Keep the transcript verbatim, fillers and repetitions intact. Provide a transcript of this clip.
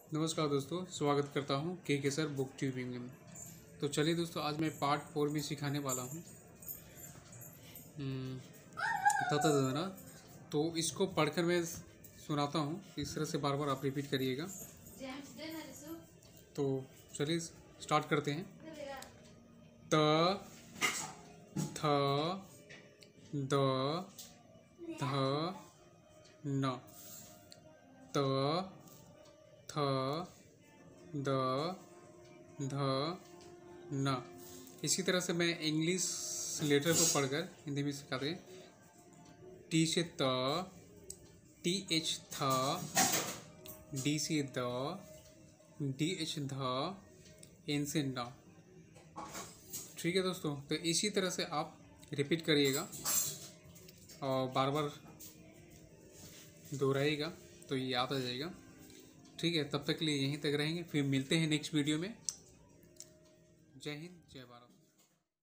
नमस्कार दोस्तों, स्वागत करता हूं के के सर बुक ट्यूबिंग में। तो चलिए दोस्तों, आज मैं पार्ट फोर में सिखाने वाला हूं तथा ना। तो इसको पढ़कर मैं सुनाता हूं, इस तरह से बार बार आप रिपीट करिएगा। तो चलिए स्टार्ट करते हैं। त थ द ध न त थ द ध न। इसी तरह से मैं इंग्लिश लेटर को पढ़कर हिंदी में सिखाते हैं। टी से त, टी एच थ, डी से द, डी एच ध, एन से न। ठीक है दोस्तों, तो इसी तरह से आप रिपीट करिएगा और बार बार दोहराइएगा तो ये याद आ जाएगा। ठीक है, तब तक के लिए यहीं तक रहेंगे, फिर मिलते हैं नेक्स्ट वीडियो में। जय हिंद, जय भारत।